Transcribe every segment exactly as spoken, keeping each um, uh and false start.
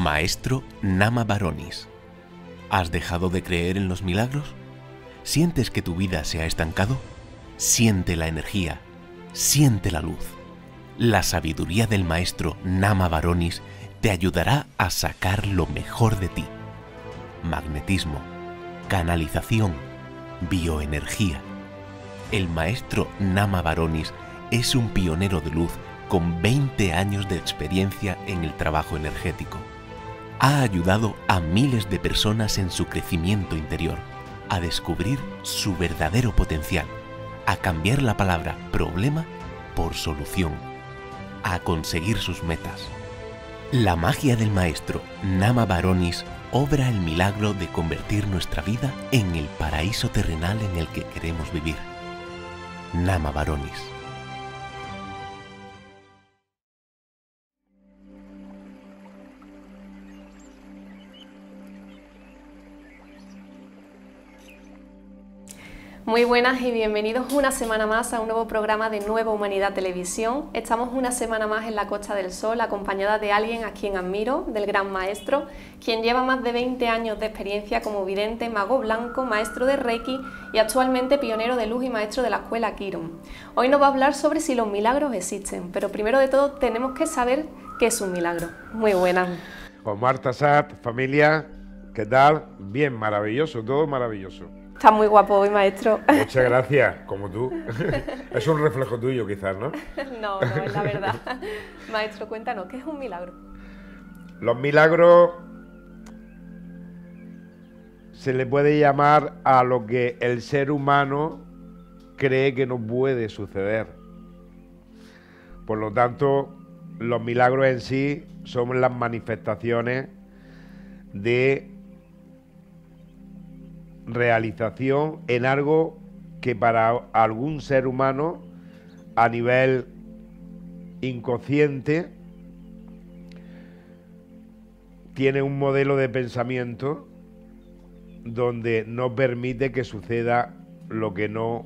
Maestro Nama Baronis. ¿Has dejado de creer en los milagros? ¿Sientes que tu vida se ha estancado? Siente la energía, siente la luz. La sabiduría del Maestro Nama Baronis te ayudará a sacar lo mejor de ti. Magnetismo, canalización, bioenergía. El Maestro Nama Baronis es un pionero de luz con veinte años de experiencia en el trabajo energético. Ha ayudado a miles de personas en su crecimiento interior, a descubrir su verdadero potencial, a cambiar la palabra problema por solución, a conseguir sus metas. La magia del Maestro Nama Baronis obra el milagro de convertir nuestra vida en el paraíso terrenal en el que queremos vivir. Nama Baronis. Muy buenas y bienvenidos una semana más a un nuevo programa de Nueva Humanidad Televisión. Estamos una semana más en la Costa del Sol, acompañada de alguien a quien admiro, del gran maestro, quien lleva más de veinte años de experiencia como vidente, mago blanco, maestro de Reiki y actualmente pionero de luz y maestro de la escuela Kiron. Hoy nos va a hablar sobre si los milagros existen, pero primero de todo tenemos que saber qué es un milagro. Muy buenas. Omar Tassat, familia, ¿qué tal? Bien, maravilloso, todo maravilloso. Está muy guapo hoy, maestro. Muchas gracias, como tú. Es un reflejo tuyo, quizás, ¿no? No, no, es la verdad. Maestro, cuéntanos, ¿qué es un milagro? Los milagros se le puede llamar a lo que el ser humano cree que no puede suceder. Por lo tanto, los milagros en sí son las manifestaciones de realización en algo que para algún ser humano a nivel inconsciente tiene un modelo de pensamiento donde no permite que suceda lo que no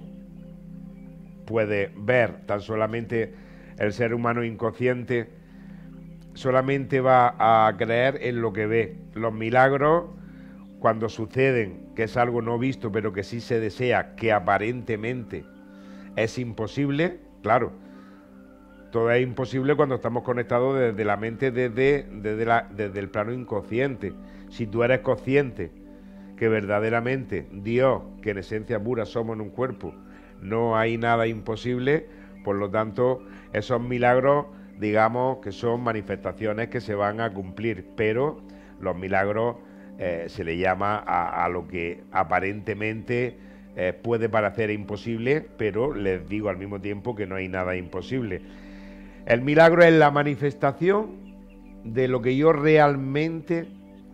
puede ver. Tan solamente el ser humano inconsciente solamente va a creer en lo que ve. Los milagros, cuando suceden, que es algo no visto, pero que sí se desea, que aparentemente es imposible, claro, todo es imposible cuando estamos conectados desde la mente, desde, desde, la, desde el plano inconsciente. Si tú eres consciente que verdaderamente Dios, que en esencia pura somos en un cuerpo, no hay nada imposible, por lo tanto, esos milagros, digamos, que son manifestaciones que se van a cumplir, pero los milagros Eh, se le llama a, a lo que aparentemente eh, puede parecer imposible, pero les digo al mismo tiempo que no hay nada imposible. El milagro es la manifestación de lo que yo realmente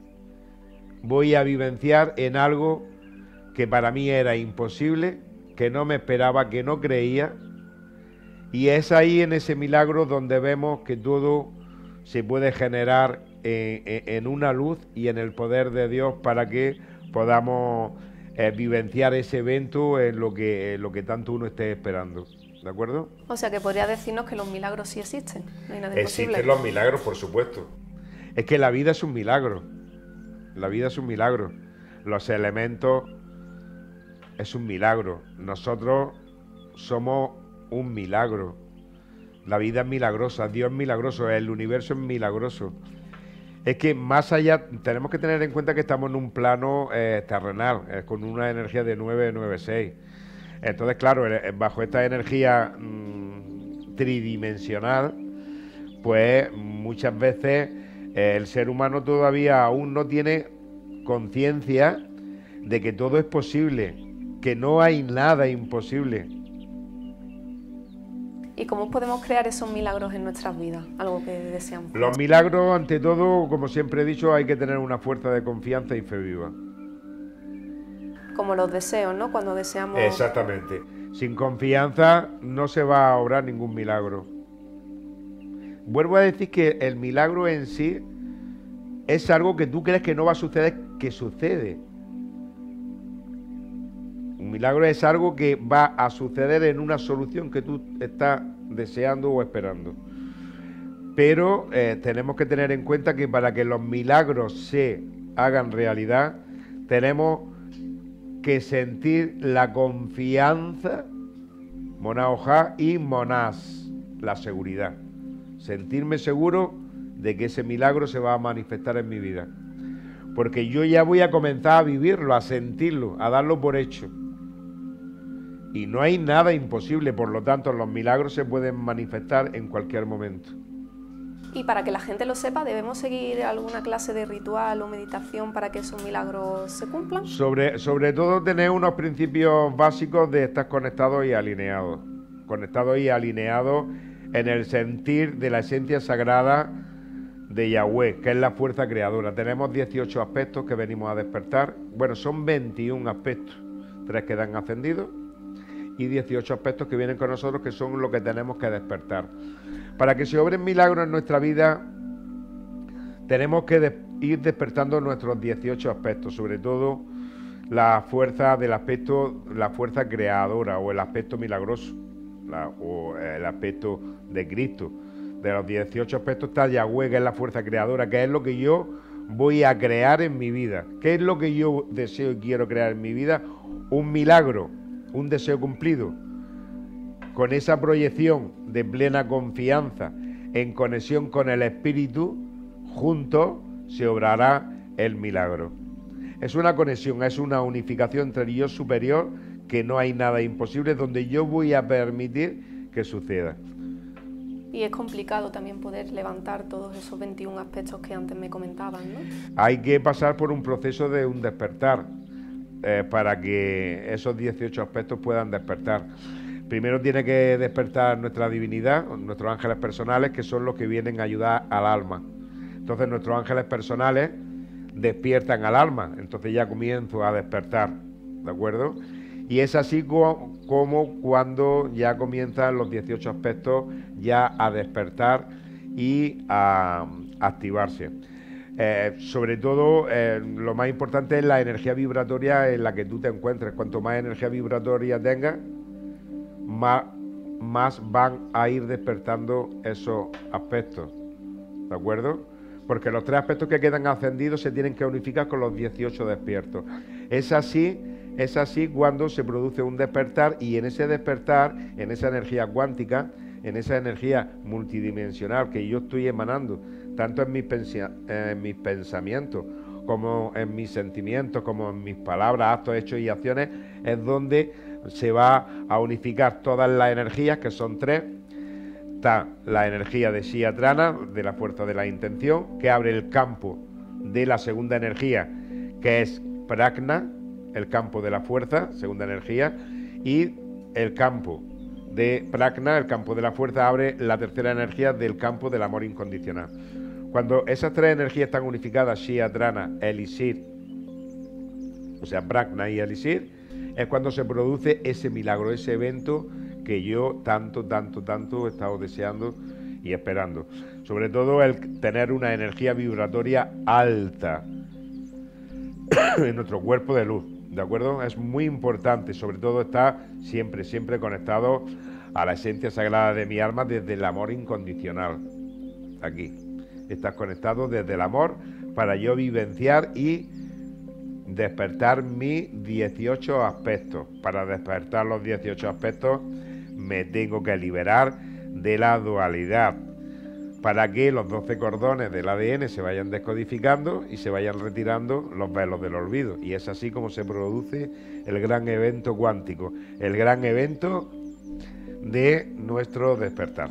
voy a vivenciar en algo que para mí era imposible, que no me esperaba, que no creía, y es ahí en ese milagro donde vemos que todo se puede generar En, en una luz y en el poder de Dios para que podamos eh, vivenciar ese evento en lo que, en lo que tanto uno esté esperando. ¿De acuerdo? O sea que podría decirnos que los milagros sí existen. No hay nada imposible. Existen los milagros, por supuesto. Es que la vida es un milagro. La vida es un milagro. Los elementos es un milagro. Nosotros somos un milagro. La vida es milagrosa, Dios es milagroso, el universo es milagroso. Es que más allá, tenemos que tener en cuenta que estamos en un plano eh, terrenal, eh, con una energía de nueve nueve seis. Entonces, claro, eh, bajo esta energía mmm, tridimensional, pues muchas veces eh, el ser humano todavía aún no tiene conciencia de que todo es posible, que no hay nada imposible. ¿Y cómo podemos crear esos milagros en nuestras vidas? Algo que deseamos. Los milagros, ante todo, como siempre he dicho, hay que tener una fuerza de confianza y fe viva. Como los deseos, ¿no? Cuando deseamos... Exactamente. Sin confianza no se va a obrar ningún milagro. Vuelvo a decir que el milagro en sí es algo que tú crees que no va a suceder, que sucede. Un milagro es algo que va a suceder en una solución que tú estás deseando o esperando. pero eh, tenemos que tener en cuenta que para que los milagros se hagan realidad, tenemos que sentir la confianza, Monás y Monás, la seguridad. Sentirme seguro de que ese milagro se va a manifestar en mi vida. Porque yo ya voy a comenzar a vivirlo, a sentirlo, a darlo por hecho. Y no hay nada imposible, por lo tanto los milagros se pueden manifestar en cualquier momento. Y para que la gente lo sepa, ¿debemos seguir alguna clase de ritual o meditación para que esos milagros se cumplan? Sobre, sobre todo tener unos principios básicos de estar conectados y alineados. Conectados y alineados en el sentir de la esencia sagrada de Yahweh, que es la fuerza creadora. Tenemos dieciocho aspectos que venimos a despertar. Bueno, son veintiún aspectos, tres quedan ascendidos y dieciocho aspectos que vienen con nosotros, que son lo que tenemos que despertar. Para que se obren milagros en nuestra vida, tenemos que de ir despertando nuestros dieciocho aspectos, sobre todo la fuerza del aspecto, la fuerza creadora o el aspecto milagroso, la, o el aspecto de Cristo. De los dieciocho aspectos está Yahweh, que es la fuerza creadora, que es lo que yo voy a crear en mi vida. ¿Qué es lo que yo deseo y quiero crear en mi vida? Un milagro, un deseo cumplido. Con esa proyección de plena confianza, en conexión con el Espíritu, juntos se obrará el milagro. Es una conexión, es una unificación entre el yo superior, que no hay nada imposible, donde yo voy a permitir que suceda. Y es complicado también poder levantar todos esos veintiún aspectos que antes me comentaban, ¿no? Hay que pasar por un proceso de un despertar, eh, para que esos dieciocho aspectos puedan despertar. Primero tiene que despertar nuestra divinidad, nuestros ángeles personales, que son los que vienen a ayudar al alma. Entonces nuestros ángeles personales despiertan al alma, entonces ya comienzo a despertar, ¿de acuerdo? Y es así como, como cuando ya comienzan los dieciocho aspectos ya a despertar y a, a activarse. Eh, sobre todo, eh, lo más importante es la energía vibratoria en la que tú te encuentres. Cuanto más energía vibratoria tengas, más, más van a ir despertando esos aspectos, ¿de acuerdo? Porque los tres aspectos que quedan ascendidos se tienen que unificar con los dieciocho despiertos. Es así, es así cuando se produce un despertar, y en ese despertar, en esa energía cuántica, en esa energía multidimensional que yo estoy emanando, tanto en mis, en mis pensamientos, como en mis sentimientos, como en mis palabras, actos, hechos y acciones, es donde se va a unificar todas las energías, que son tres. Está la energía de Shiatrana, de la fuerza de la intención, que abre el campo de la segunda energía, que es Prajna, el campo de la fuerza, segunda energía, y el campo de Prajna, el campo de la fuerza, abre la tercera energía del campo del amor incondicional. Cuando esas tres energías están unificadas, Shiatrana, Elixir, o sea, Prajna y Elixir, es cuando se produce ese milagro, ese evento que yo tanto, tanto, tanto he estado deseando y esperando. Sobre todo el tener una energía vibratoria alta en nuestro cuerpo de luz, ¿de acuerdo? Es muy importante, sobre todo estar siempre, siempre conectado a la esencia sagrada de mi alma desde el amor incondicional. Aquí, estás conectado desde el amor para yo vivenciar y despertar mis dieciocho aspectos. Para despertar los dieciocho aspectos me tengo que liberar de la dualidad, para que los doce cordones del A D N se vayan descodificando y se vayan retirando los velos del olvido. Y es así como se produce el gran evento cuántico, el gran evento de nuestro despertar.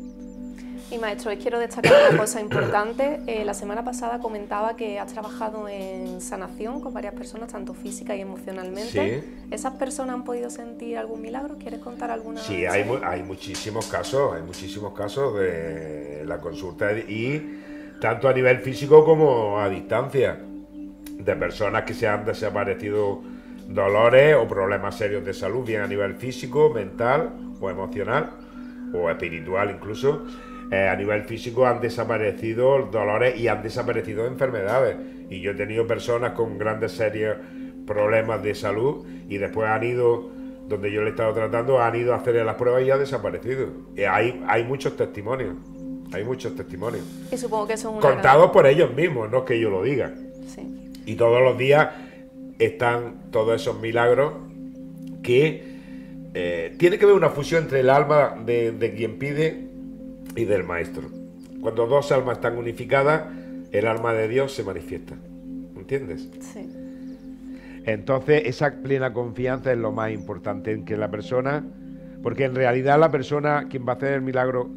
Y maestro, hoy quiero destacar una cosa importante. Eh, la semana pasada comentaba que has trabajado en sanación con varias personas, tanto física y emocionalmente. Sí. ¿Esas personas han podido sentir algún milagro? ¿Quieres contar alguna? Sí, hay, hay muchísimos casos, hay muchísimos casos de la consulta, y tanto a nivel físico como a distancia, de personas que se han desaparecido dolores o problemas serios de salud, bien a nivel físico, mental o emocional o espiritual incluso. Eh, a nivel físico han desaparecido dolores y han desaparecido enfermedades, y yo he tenido personas con grandes serios problemas de salud y después han ido, donde yo le he estado tratando, han ido a hacer las pruebas y ha desaparecido. Eh, hay, hay muchos testimonios, Hay muchos testimonios. Y supongo que eso es una contados gran... por ellos mismos, no es que yo lo diga. Sí. Y todos los días están todos esos milagros que eh, tiene que haber una fusión entre el alma de, de quien pide y del maestro. Cuando dos almas están unificadas, el alma de Dios se manifiesta. ¿Entiendes? Sí. Entonces, esa plena confianza es lo más importante en que la persona, porque en realidad la persona, quien va a hacer el milagro,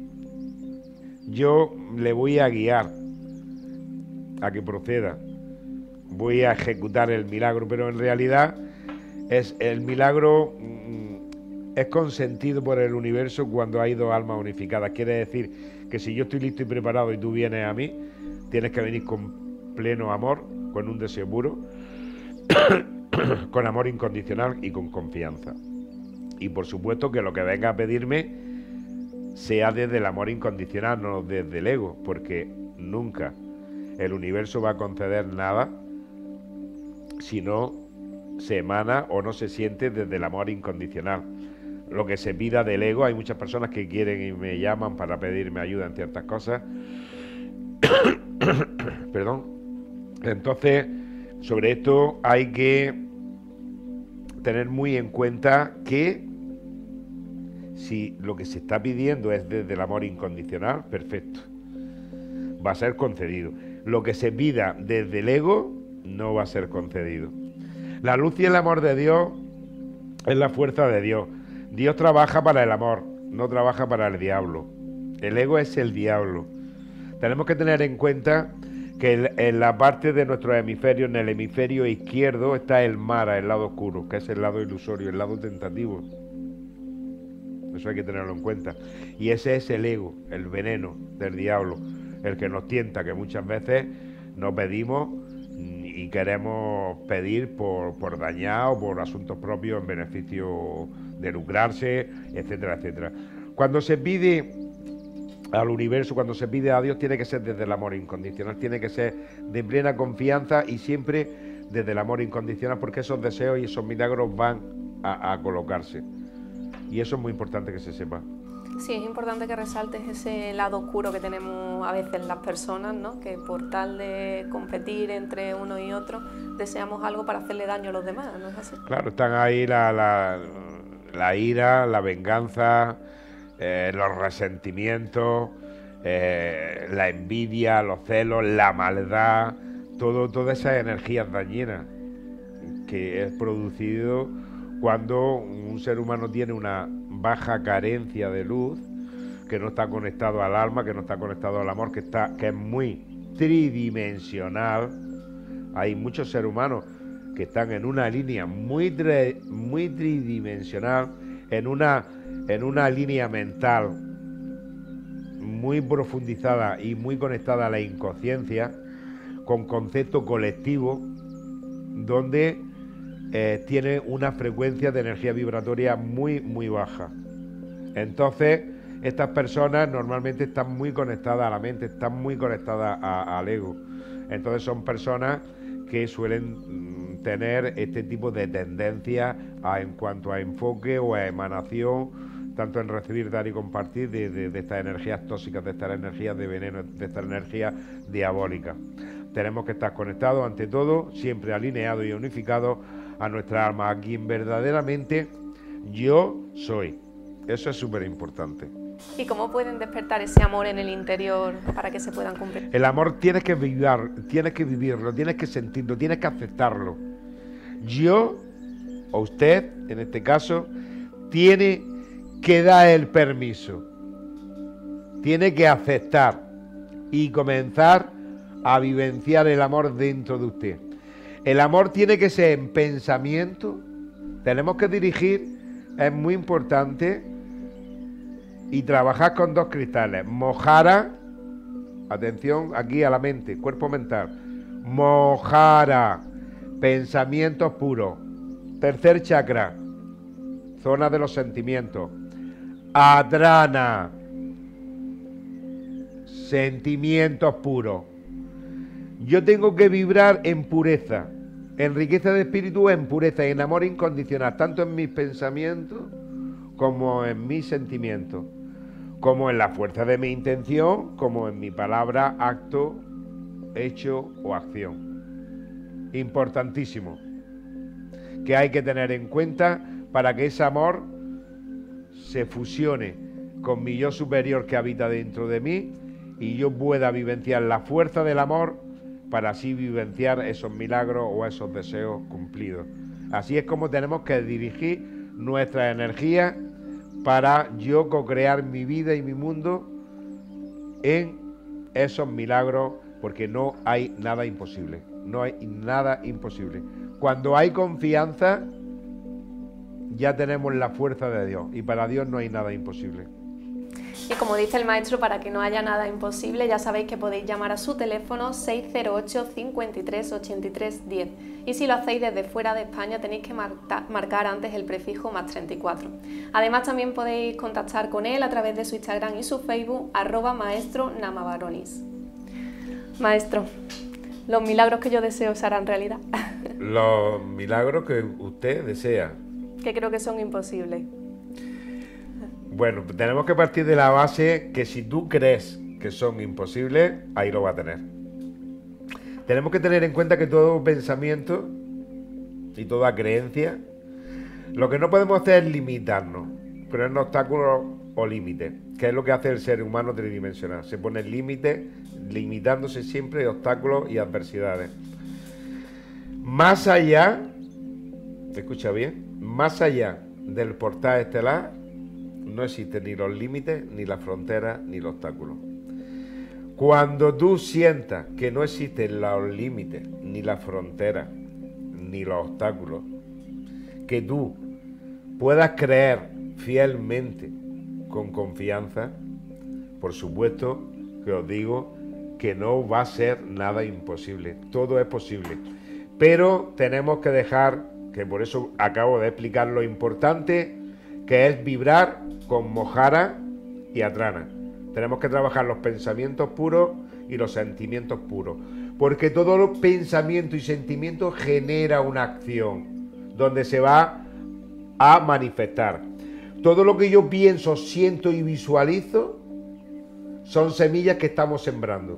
yo le voy a guiar a que proceda, voy a ejecutar el milagro, pero en realidad es el milagro mm, es consentido por el universo cuando hay dos almas unificadas. Quiere decir que si yo estoy listo y preparado y tú vienes a mí, tienes que venir con pleno amor, con un deseo puro, con amor incondicional y con confianza. Y por supuesto que lo que venga a pedirme sea desde el amor incondicional, no desde el ego, porque nunca el universo va a conceder nada si no se emana o no se siente desde el amor incondicional. Lo que se pida del ego, hay muchas personas que quieren y me llaman para pedirme ayuda en ciertas cosas. Perdón. Entonces, sobre esto hay que tener muy en cuenta que si lo que se está pidiendo es desde el amor incondicional, perfecto, va a ser concedido. Lo que se pida desde el ego no va a ser concedido. La luz y el amor de Dios es la fuerza de Dios. Dios trabaja para el amor, no trabaja para el diablo. El ego es el diablo. Tenemos que tener en cuenta que en la parte de nuestro hemisferio, en el hemisferio izquierdo, está el Mara, el lado oscuro, que es el lado ilusorio, el lado tentativo. Eso hay que tenerlo en cuenta. Y ese es el ego, el veneno del diablo, el que nos tienta, que muchas veces nos pedimos y queremos pedir por, por dañar o por asuntos propios en beneficio de lucrarse, etcétera, etcétera. Cuando se pide al universo, cuando se pide a Dios, tiene que ser desde el amor incondicional, tiene que ser de plena confianza y siempre desde el amor incondicional, porque esos deseos y esos milagros van a, a colocarse. Y eso es muy importante que se sepa. Sí, es importante que resaltes ese lado oscuro que tenemos a veces las personas, ¿no? Que por tal de competir entre uno y otro, deseamos algo para hacerle daño a los demás, ¿no es así? Claro, están ahí la, la, la ira, la venganza, eh, los resentimientos, eh, la envidia, los celos, la maldad, todo, todas esas energías dañinas que es producido cuando un ser humano tiene una baja carencia de luz, que no está conectado al alma, que no está conectado al amor, que está, que es muy tridimensional. Hay muchos seres humanos que están en una línea muy, tri, muy tridimensional, en una, en una línea mental muy profundizada y muy conectada a la inconsciencia, con concepto colectivo, donde Eh, tiene una frecuencia de energía vibratoria muy, muy baja. Entonces, estas personas normalmente están muy conectadas a la mente, están muy conectadas a, al ego. Entonces, son personas que suelen mm, tener este tipo de tendencia a, en cuanto a enfoque o a emanación, tanto en recibir, dar y compartir de, de, de estas energías tóxicas, de estas energías de veneno, de estas energías diabólicas. Tenemos que estar conectados, ante todo, siempre alineados y unificados a nuestra alma, a quien verdaderamente yo soy. Eso es súper importante. ¿Y cómo pueden despertar ese amor en el interior para que se puedan cumplir? El amor tienes que vivir, tienes que vivirlo, tienes que sentirlo, tienes que aceptarlo. Yo, o usted, en este caso, tiene que dar el permiso, tiene que aceptar y comenzar a vivenciar el amor dentro de usted. El amor tiene que ser en pensamiento, tenemos que dirigir, es muy importante, y trabajar con dos cristales. Mojara, atención aquí a la mente, cuerpo mental. Mojara, pensamientos puros. Tercer chakra, zona de los sentimientos. Adrana, sentimientos puros. Yo tengo que vibrar en pureza, en riqueza de espíritu, en pureza, en amor incondicional, tanto en mis pensamientos como en mis sentimientos. como en la fuerza de mi intención, como en mi palabra, acto, hecho o acción. Importantísimo, que hay que tener en cuenta para que ese amor se fusione con mi yo superior que habita dentro de mí y yo pueda vivenciar la fuerza del amor para así vivenciar esos milagros o esos deseos cumplidos. Así es como tenemos que dirigir nuestra energía para yo co-crear mi vida y mi mundo en esos milagros, porque no hay nada imposible, no hay nada imposible. Cuando hay confianza, ya tenemos la fuerza de Dios, y para Dios no hay nada imposible. Y como dice el maestro, para que no haya nada imposible, ya sabéis que podéis llamar a su teléfono seis cero ocho, cinco tres, ocho tres uno cero. Y si lo hacéis desde fuera de España, tenéis que marcar, marcar antes el prefijo más treinta y cuatro. Además, también podéis contactar con él a través de su Instagram y su Facebook, arroba maestro Namabaronis. Maestro, los milagros que yo deseo se harán realidad. Los milagros que usted desea. Que creo que son imposibles. Bueno, tenemos que partir de la base que si tú crees que son imposibles, ahí lo va a tener. Tenemos que tener en cuenta que todo pensamiento y toda creencia, lo que no podemos hacer es limitarnos, poner obstáculos o límites, que es lo que hace el ser humano tridimensional. Se pone límites, limitándose siempre de obstáculos y adversidades. Más allá, escucha bien, más allá del portal estelar, no existen ni los límites, ni las fronteras, ni los obstáculos. Cuando tú sientas que no existen los límites, ni las fronteras, ni los obstáculos, que tú puedas creer fielmente, con confianza, por supuesto que os digo que no va a ser nada imposible. Todo es posible. Pero tenemos que dejar, que por eso acabo de explicar lo importante, que es vibrar con Mojara y Atrana. Tenemos que trabajar los pensamientos puros y los sentimientos puros, porque todo los pensamiento y sentimiento genera una acción donde se va a manifestar. Todo lo que yo pienso, siento y visualizo son semillas que estamos sembrando.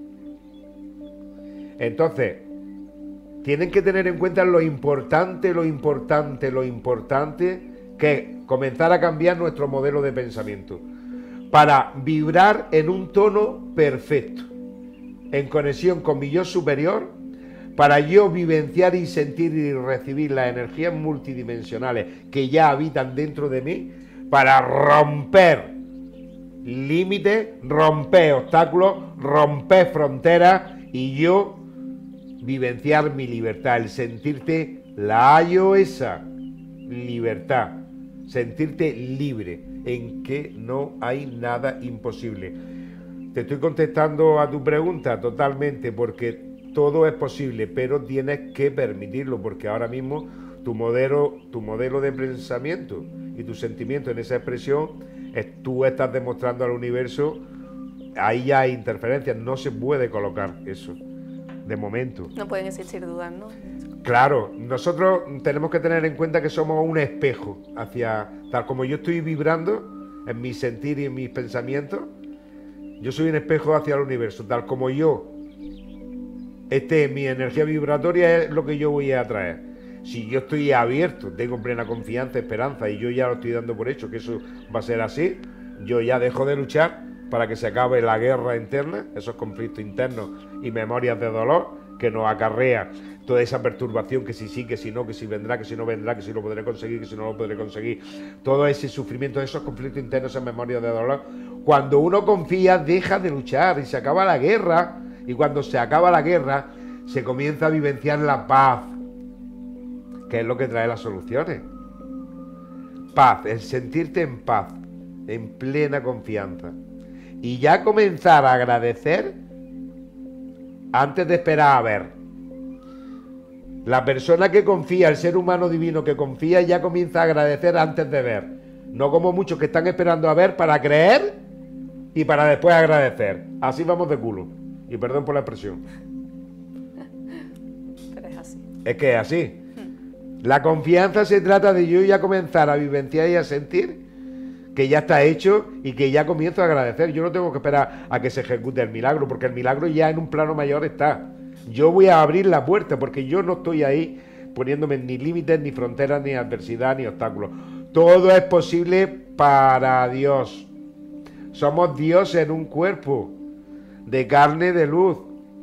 Entonces, tienen que tener en cuenta lo importante, lo importante, lo importante que es comenzar a cambiar nuestro modelo de pensamiento para vibrar en un tono perfecto, en conexión con mi yo superior, para yo vivenciar y sentir y recibir las energías multidimensionales que ya habitan dentro de mí, para romper límites, romper obstáculos, romper fronteras y yo vivenciar mi libertad, el sentirte, la hallo esa libertad, sentirte libre, en que no hay nada imposible. Te estoy contestando a tu pregunta totalmente, porque todo es posible, pero tienes que permitirlo, porque ahora mismo tu modelo, tu modelo de pensamiento y tu sentimiento en esa expresión, es, tú estás demostrando al universo, ahí ya hay interferencias, no se puede colocar eso, de momento. No pueden existir dudas, ¿no? Claro, nosotros tenemos que tener en cuenta que somos un espejo hacia, tal como yo estoy vibrando en mi sentir y en mis pensamientos, yo soy un espejo hacia el universo, tal como yo esté en mi energía vibratoria es lo que yo voy a atraer. Si yo estoy abierto, tengo plena confianza, esperanza y yo ya lo estoy dando por hecho que eso va a ser así, yo ya dejo de luchar para que se acabe la guerra interna, esos conflictos internos y memorias de dolor que nos acarrea toda esa perturbación, que si sí, que si no, que si vendrá, que si no vendrá, que si lo podré conseguir, que si no lo podré conseguir, todo ese sufrimiento, esos conflictos internos, esas memorias de dolor. Cuando uno confía, deja de luchar y se acaba la guerra, y cuando se acaba la guerra, se comienza a vivenciar la paz, que es lo que trae las soluciones. Paz, el sentirte en paz, en plena confianza, y ya comenzar a agradecer antes de esperar a ver. La persona que confía, el ser humano divino que confía, ya comienza a agradecer antes de ver. No como muchos que están esperando a ver para creer y para después agradecer. Así vamos de culo. Y perdón por la expresión. Pero es así. Es que es así. La confianza se trata de yo ya comenzar a vivenciar y a sentir que ya está hecho y que ya comienzo a agradecer. Yo no tengo que esperar a que se ejecute el milagro, porque el milagro ya en un plano mayor está. Yo voy a abrir la puerta, porque yo no estoy ahí poniéndome ni límites, ni fronteras, ni adversidad, ni obstáculos. Todo es posible para Dios. Somos Dios en un cuerpo de carne, de luz.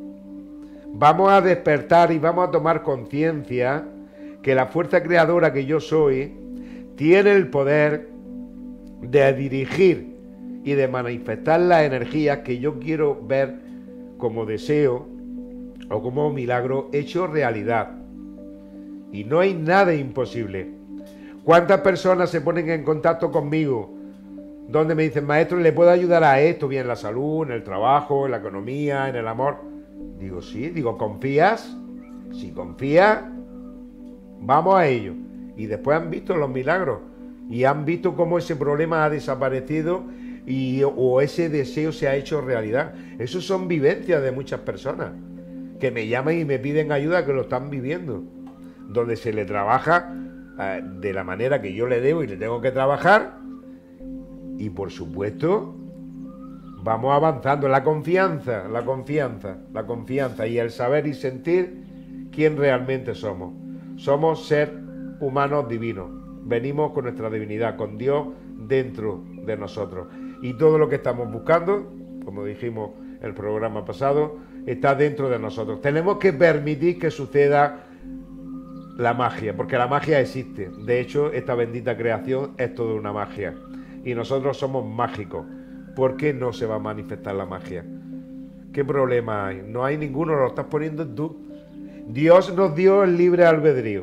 Vamos a despertar y vamos a tomar conciencia que la fuerza creadora que yo soy tiene el poder de dirigir y de manifestar las energías que yo quiero ver como deseo o como milagro hecho realidad. Y no hay nada imposible. ¿Cuántas personas se ponen en contacto conmigo donde me dicen, maestro, ¿le puedo ayudar a esto? Bien, en la salud, en el trabajo, en la economía, en el amor. Digo, sí, digo, ¿confías? Si confías, vamos a ello. Y después han visto los milagros y han visto cómo ese problema ha desaparecido y, o ese deseo se ha hecho realidad. Eso son vivencias de muchas personas que me llaman y me piden ayuda, que lo están viviendo, donde se le trabaja eh, de la manera que yo le debo y le tengo que trabajar. Y por supuesto, vamos avanzando. La confianza, la confianza, la confianza y el saber y sentir quién realmente somos. Somos ser humanos divinos. Venimos con nuestra divinidad, con Dios dentro de nosotros. Y todo lo que estamos buscando, como dijimos en el programa pasado, está dentro de nosotros. Tenemos que permitir que suceda la magia, porque la magia existe. De hecho, esta bendita creación es toda una magia. Y nosotros somos mágicos. ¿Por qué no se va a manifestar la magia? ¿Qué problema hay? No hay ninguno, lo estás poniendo tú. Dios nos dio el libre albedrío.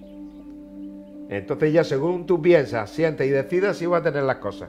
Entonces ya según tú piensas, sientes y decidas, sí vas a tener las cosas.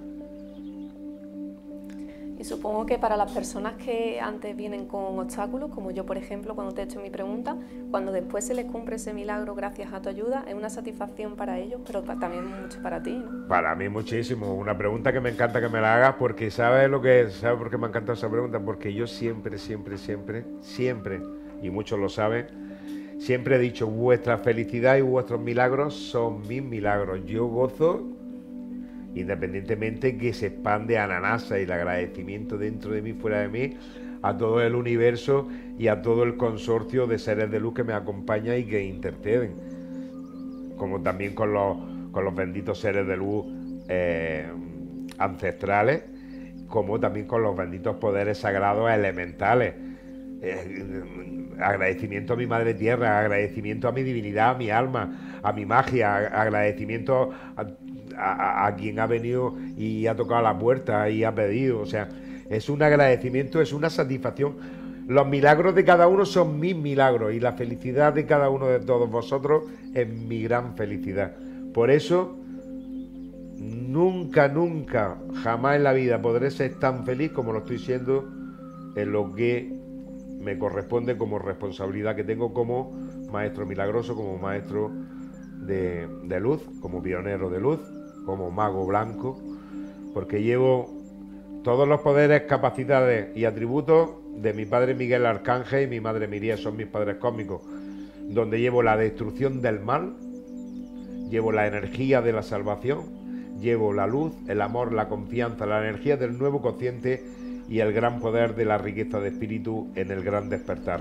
Y supongo que para las personas que antes vienen con obstáculos, como yo por ejemplo cuando te he hecho mi pregunta, cuando después se les cumple ese milagro gracias a tu ayuda, es una satisfacción para ellos, pero también mucho para ti, ¿no? Para mí muchísimo. Una pregunta que me encanta que me la hagas, porque ¿sabes lo que es? ¿Sabes por qué me encanta esa pregunta? Porque yo siempre, siempre, siempre, siempre, y muchos lo saben, siempre he dicho, vuestra felicidad y vuestros milagros son mis milagros. Yo gozo independientemente que se expande Ananasa y el agradecimiento dentro de mí, fuera de mí, a todo el universo y a todo el consorcio de seres de luz que me acompaña y que interceden, como también con los, con los benditos seres de luz eh, ancestrales, como también con los benditos poderes sagrados elementales. Eh, agradecimiento a mi madre tierra, agradecimiento a mi divinidad, a mi alma, a mi magia, agradecimiento a, a, a quien ha venido y ha tocado la puerta y ha pedido. O sea, es un agradecimiento, es una satisfacción. Los milagros de cada uno son mis milagros y la felicidad de cada uno de todos vosotros es mi gran felicidad. Por eso, nunca, nunca, jamás en la vida podré ser tan feliz como lo estoy siendo en lo que me corresponde como responsabilidad que tengo como maestro milagroso, como maestro de, de luz, como pionero de luz, como mago blanco, porque llevo todos los poderes, capacidades y atributos de mi padre Miguel Arcángel y mi madre Miriam, son mis padres cósmicos, donde llevo la destrucción del mal, llevo la energía de la salvación, llevo la luz, el amor, la confianza, la energía del nuevo consciente y el gran poder de la riqueza de espíritu en el gran despertar.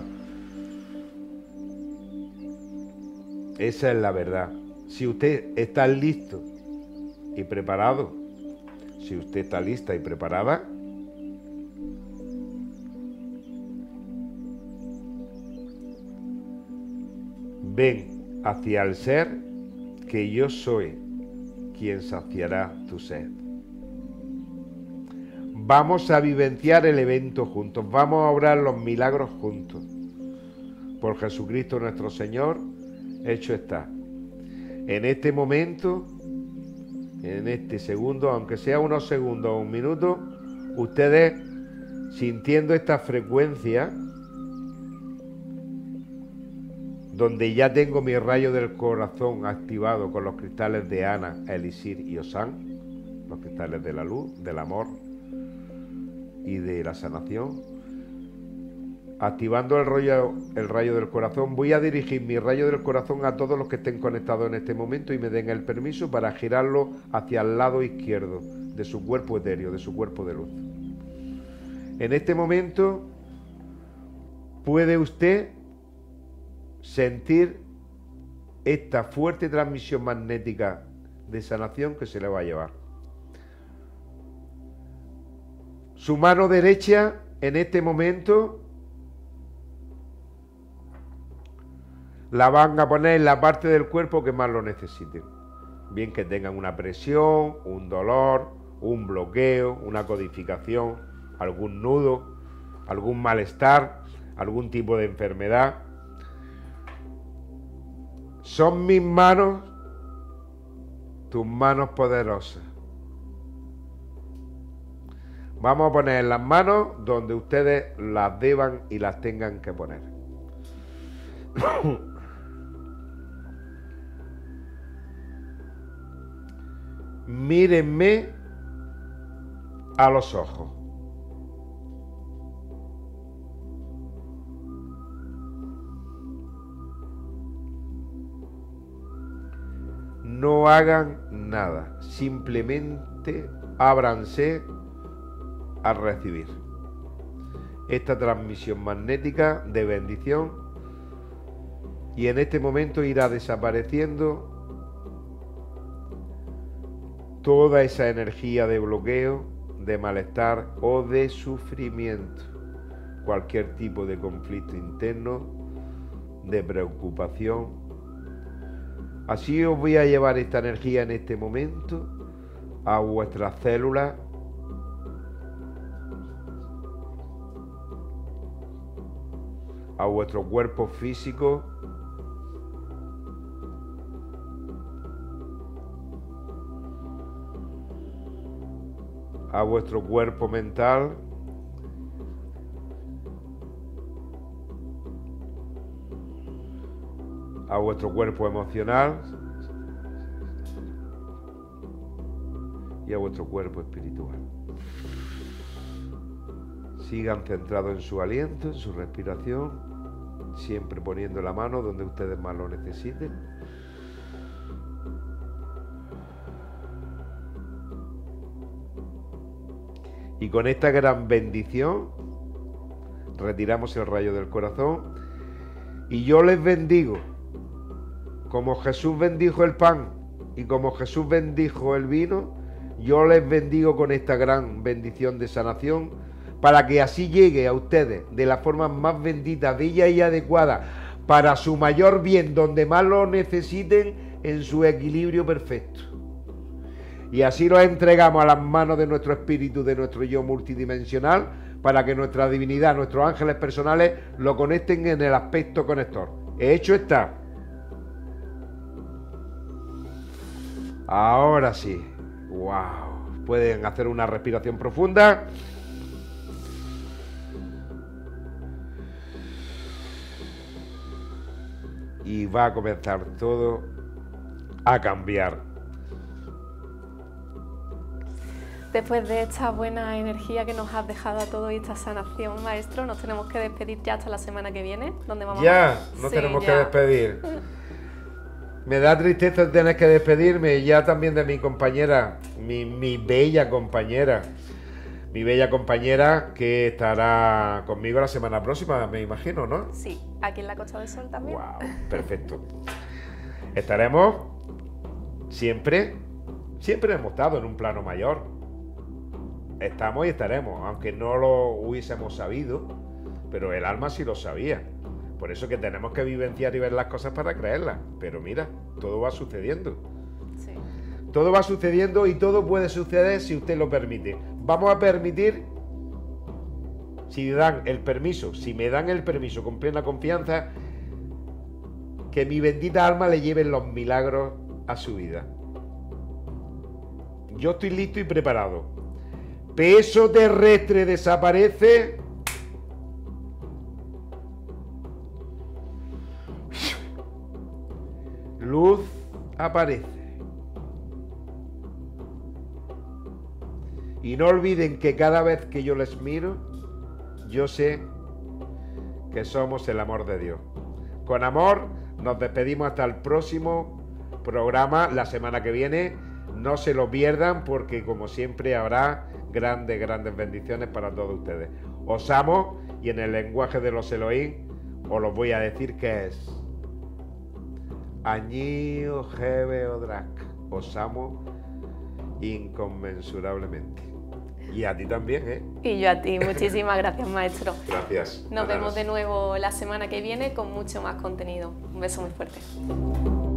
Esa es la verdad. Si usted está listo y preparado, si usted está lista y preparada, ven hacia el ser, que yo soy quien saciará tu sed. Vamos a vivenciar el evento juntos, vamos a obrar los milagros juntos. Por Jesucristo nuestro Señor, hecho está. En este momento, en este segundo, aunque sea unos segundos o un minuto, ustedes sintiendo esta frecuencia, donde ya tengo mi rayo del corazón activado con los cristales de Ana, Elixir y Osán, los cristales de la luz, del amor y de la sanación, activando el rayo, el rayo del corazón, voy a dirigir mi rayo del corazón a todos los que estén conectados en este momento y me den el permiso para girarlo hacia el lado izquierdo de su cuerpo etéreo, de su cuerpo de luz. En este momento puede usted sentir esta fuerte transmisión magnética de sanación que se le va a llevar. Su mano derecha en este momento la van a poner en la parte del cuerpo que más lo necesite. Bien que tengan una presión, un dolor, un bloqueo, una codificación, algún nudo, algún malestar, algún tipo de enfermedad. Son mis manos, tus manos poderosas. Vamos a poner las manos donde ustedes las deban y las tengan que poner. Mírenme a los ojos. No hagan nada, simplemente ábranse a recibir esta transmisión magnética de bendición y en este momento irá desapareciendo toda esa energía de bloqueo, de malestar o de sufrimiento, cualquier tipo de conflicto interno, de preocupación. Así os voy a llevar esta energía en este momento a vuestras células, a vuestro cuerpo físico, a vuestro cuerpo mental, a vuestro cuerpo emocional y a vuestro cuerpo espiritual. Sigan centrados en su aliento, en su respiración, siempre poniendo la mano donde ustedes más lo necesiten. Y con esta gran bendición retiramos el rayo del corazón y yo les bendigo. Como Jesús bendijo el pan y como Jesús bendijo el vino, yo les bendigo con esta gran bendición de sanación para que así llegue a ustedes de la forma más bendita, bella y adecuada para su mayor bien, donde más lo necesiten, en su equilibrio perfecto. Y así lo entregamos a las manos de nuestro espíritu, de nuestro yo multidimensional, para que nuestra divinidad, nuestros ángeles personales lo conecten en el aspecto conector. Hecho está. Ahora sí. Wow. Pueden hacer una respiración profunda. Y va a comenzar todo a cambiar. Después de esta buena energía que nos has dejado a todos y esta sanación, maestro, nos tenemos que despedir ya hasta la semana que viene, donde vamos ya, a... nos sí, tenemos ya. que despedir. Me da tristeza tener que despedirme ya también de mi compañera, mi, mi bella compañera, mi bella compañera que estará conmigo la semana próxima, me imagino, ¿no? Sí, aquí en la Costa del Sol también. Wow, perfecto. Estaremos siempre, siempre hemos estado en un plano mayor. Estamos y estaremos, aunque no lo hubiésemos sabido, pero el alma sí lo sabía. Por eso que tenemos que vivenciar y ver las cosas para creerlas. Pero mira, todo va sucediendo. Sí. Todo va sucediendo y todo puede suceder si usted lo permite. Vamos a permitir, si dan el permiso, si me dan el permiso con plena confianza, que mi bendita alma le lleve los milagros a su vida. Yo estoy listo y preparado. Peso terrestre desaparece. Luz aparece. Y no olviden que cada vez que yo les miro, yo sé que somos el amor de Dios. Con amor nos despedimos hasta el próximo programa la semana que viene. No se lo pierdan porque como siempre habrá grandes, grandes bendiciones para todos ustedes. Os amo y en el lenguaje de los Elohim os lo voy a decir que es Añío Jebe Odrak. Os amo inconmensurablemente. Y a ti también, ¿eh? Y yo a ti. Muchísimas gracias, maestro. Gracias. Nos vemos de nuevo la semana que viene con mucho más contenido. Un beso muy fuerte.